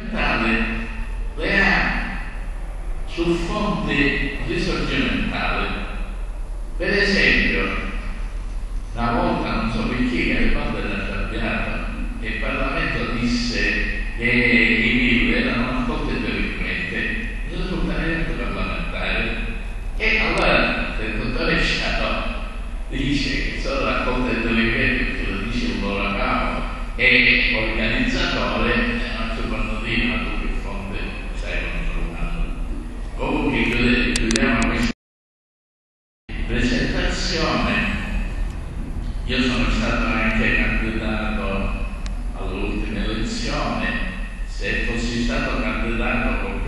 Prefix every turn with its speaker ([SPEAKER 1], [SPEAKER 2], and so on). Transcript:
[SPEAKER 1] fondamentale le ha su fonte risorgimentale. Per esempio, una volta, non so perché, che il mondo era arrabbiato e il Parlamento disse che i virus erano una fonte delinquente, risultamento parlamentare, e allora il dottore Sciarò dice che sono la fonte delinquente, perché lo dice un loro capo e organizzatore, non si possono dire, ma tu che fonte stai controllando. Comunque chiudiamo questa presentazione. Io sono stato anche candidato all'ultima elezione. Se fossi stato candidato come